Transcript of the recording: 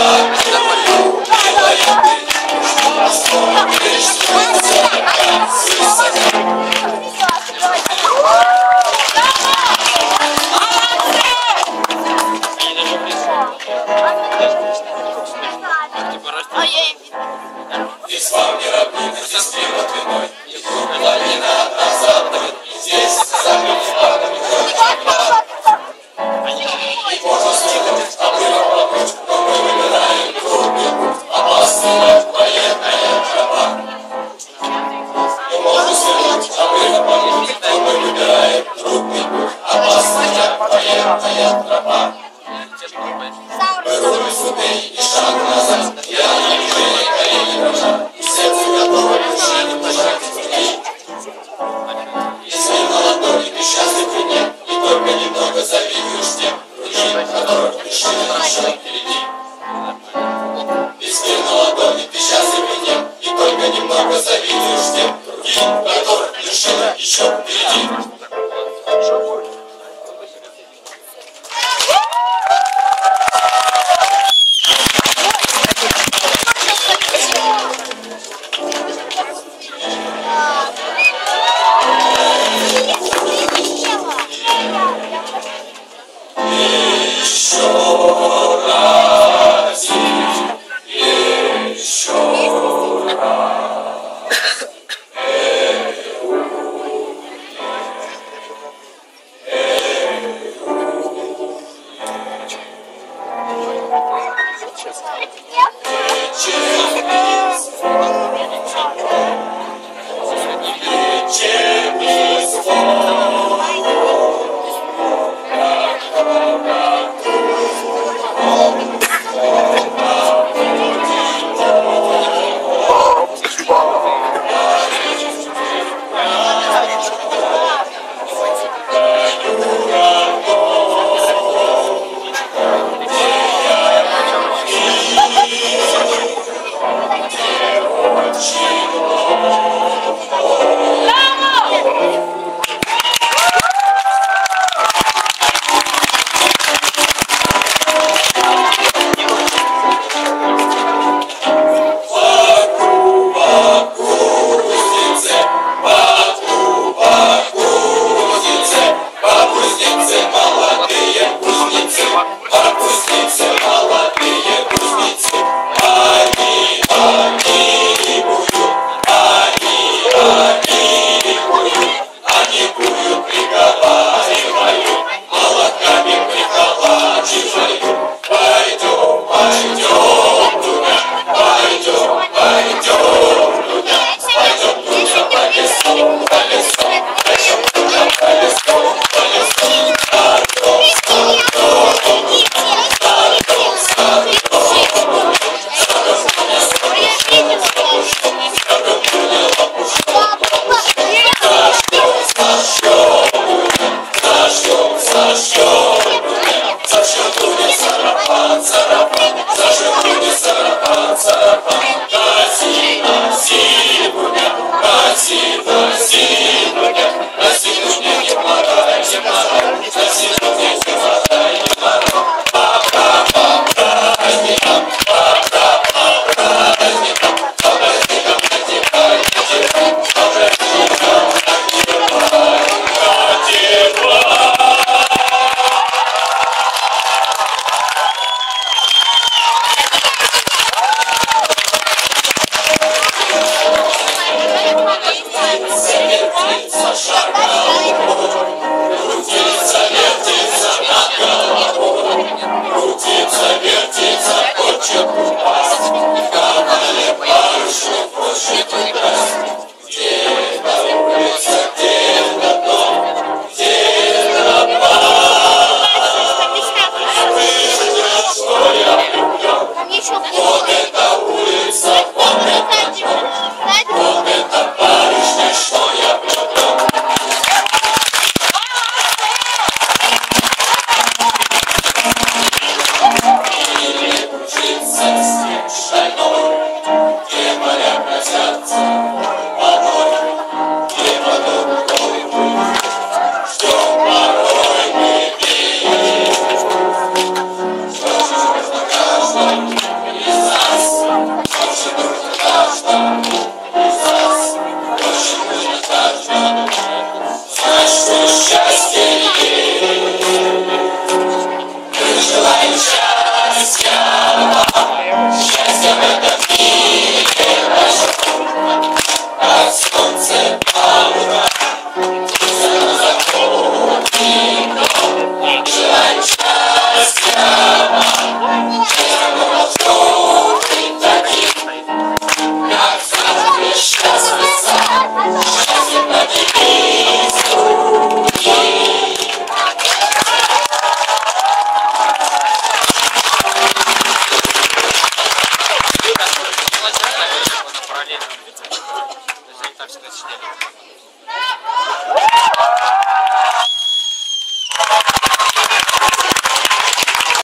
Здесь вам не равнина, здесь климат иной. Планина одна за одной. Здесь забыли падами и можно скинуть, а мы помочь, но мы выбираем трудный путь. Опасная военная тропа. Мы можем свернуть, а мы помочь, но мы выбираем трудный путь. Опасная военная тропа. Мы рулим сюда и шаг назад. Я не движение, колени дрожат. Сердце готово к движению, дышать трудней. Если на ладони ты счастлив и нет, и только немного завидуешь тем, другим, которых вершина еще впереди. Если на ладони ты счастлив и нет, и только немного завидуешь тем, другим, которых вершина еще впереди.